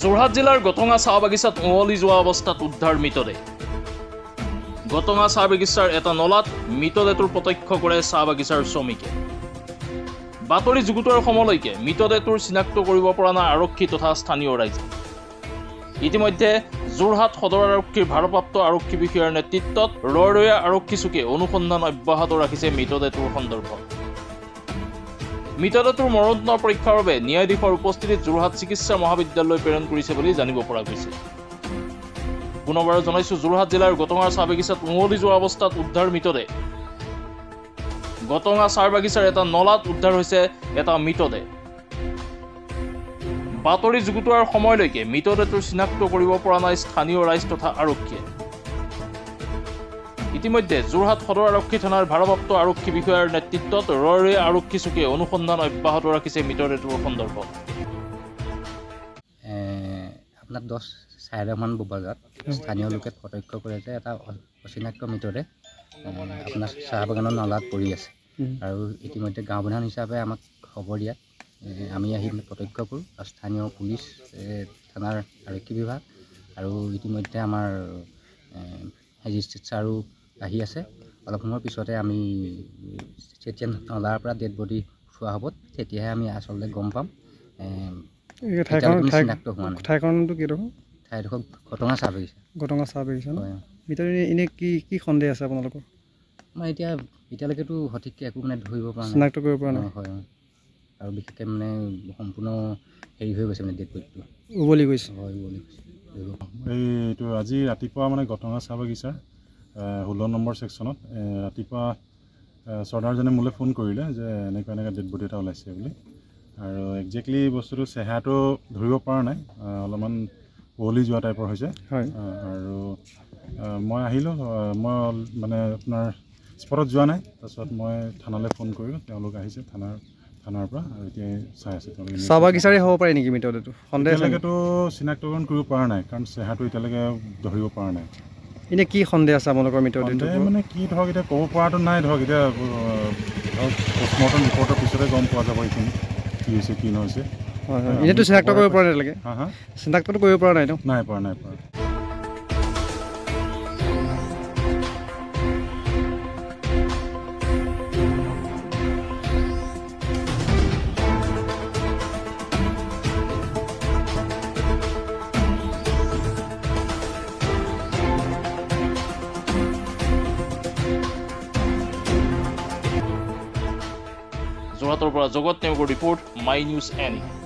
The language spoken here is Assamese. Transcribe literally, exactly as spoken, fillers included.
যোৰহাট জিলাৰ গটঙা চাহ বাগিচাত উৱলি যোৱা অৱস্থাত উদ্ধাৰ মৃতদেহ। গটঙা চাহ বাগিচাৰ এটা নলাত মৃতদেহটোৰ প্ৰত্যক্ষ কৰে চাহ বাগিচাৰ শ্ৰমিকে। বাতৰি যুগুতোৱাৰ সময়লৈকে মৃতদেহটোৰ চিনাক্ত কৰিব পৰা নাই আৰক্ষী তথা স্থানীয় ৰাইজে। ইতিমধ্যে যোৰহাট সদৰ আৰক্ষীৰ ভাৰপ্ৰাপ্ত আৰক্ষী বিষয়াৰ নেতৃত্বত ৰৰৈয়া আৰক্ষী চকীয়ে অনুসন্ধান অব্যাহত ৰাখিছে মৃতদেহটোৰ সন্দৰ্ভত। মৃতদেহটোৰ মৰণোত্তৰ পৰীক্ষাৰ বাবে ন্যায়াধীশৰ উপস্থিতিত যোৰহাট চিকিৎসা মহাবিদ্যালয় প্ৰেৰণ কৰিছে বুলি জানিব পৰা গৈছে। পুনৰবাৰ জনাইছো, যোৰহাট জিলাৰ গটঙাৰ চাহ বাগিচাত উৱলি যোৱা অৱস্থাত উদ্ধাৰ মৃতদেহ। গটঙা চাহ বাগিচাৰ এটা নলাত উদ্ধাৰ হৈছে এটা মৃতদেহ। বাতৰি যুগুতোৱাৰ সময়লৈকে মৃতদেহটোৰ চিনাক্ত কৰিব পৰা নাই স্থানীয় ৰাইজ তথা আৰক্ষীয়ে। ইতিমধ্যে যোৰহাট সদৰ আৰক্ষী থানাৰ ভাৰপ্ৰাপ্ত আৰক্ষী বিষয়াৰ নেতৃত্বত ৰৰৈয়া আৰক্ষী চকীয়ে অনুসন্ধান অব্যাহত ৰাখিছে মৃতদেহটোৰ সন্দৰ্ভত। আপোনাৰ দহ চাৰিটামান বজাত স্থানীয় লোকে প্ৰত্যক্ষ কৰে যে এটা অচিনাক্ত মৃতদেহ আপোনাৰ চাহ বাগানৰ নলাত পৰি আছে। আৰু ইতিমধ্যে গাঁও প্ৰধান হিচাপে আমাক খবৰ দিয়াত আমি আহি প্ৰত্যক্ষ কৰোঁ। আৰু স্থানীয় পুলিচ থানাৰ আৰক্ষী বিভাগ আৰু ইতিমধ্যে আমাৰ মেজিষ্ট্ৰেট ছাৰো আহি আছে। অলপ সময়ৰ পিছতে আমি যেতিয়া নলাৰ পৰা ডেড বডি উঠোৱা হ'ব তেতিয়াহে আমি আচলতে গম পাম। চিনাক্ত হোৱা নাই। ঠাইখনটো কি দেখোন? ঠাইডোখৰ গটঙা চাহ বাগিচা। গটঙা চাহ বাগিচা ন? ভিতৰত এনেই কি কি সন্দেহ আছে আপোনালোকৰ? আমাৰ এতিয়া এতিয়ালৈকেতো সঠিককৈ একো মানে ধৰিব পৰা নাই, চিনাক্ত কৰিব পৰা নাই। হয়, আৰু বিশেষকৈ মানে সম্পূৰ্ণ হেৰি হৈ গৈছে মানে ডেড বডিটো উভলি গৈছে। হয়, উভলি গৈছে। এইটো আজি ৰাতিপুৱা মানে গটঙা চাহ বাগিচাৰ ষোল্ল নম্বৰ ছেকশ্যনত ৰাতিপুৱা চৰ্দাৰজনে মোলৈ ফোন কৰিলে যে এনেকুৱা এনেকুৱা ডেড বডি এটা ওলাইছে বুলি। আৰু একজেক্টলি বস্তুটো চেহেৰাটো ধৰিব পৰা নাই, অলপমান উৱলি যোৱা টাইপৰ হৈছে। হয়, আৰু মই আহিলোঁ, মই মানে আপোনাৰ স্পটত যোৱা নাই। তাৰপিছত মই থানালৈ ফোন কৰিলোঁ, তেওঁলোক আহিছে থানাৰ থানাৰ পৰা আৰু এতিয়া চাই আছে। চাহ বাগিচাৰে হ'ব পাৰে নেকি মৃতদেহটো? সন্দেহ এতিয়ালৈকেতো চিনাক্তকৰণ কৰিব পৰা নাই, কাৰণ চেহেৰাটো এতিয়ালৈকে ধৰিব পৰা নাই। এনেই কি সন্দেহ আছে আপোনালোকৰ মৃতদেহটো? মানে কি ধৰক এতিয়া ক'ব পৰাটো নাই। ধৰক এতিয়া ধৰক পষ্টমৰ্টম ৰিপৰ্টৰ পিছতে গম পোৱা যাব এইখিনি কি হৈছে কি নহৈছে। হয় হয়, এনেইতো চিনাক্ত কৰিব পৰা নাই লাগে। হা হা, চিনাক্তটো কৰিব পৰা নাই ন? নাই পৰা নাই পৰা। যোৰহাটৰ পৰা জগত নেওগৰ ৰিপৰ্ট, মাই নিউজ এনি।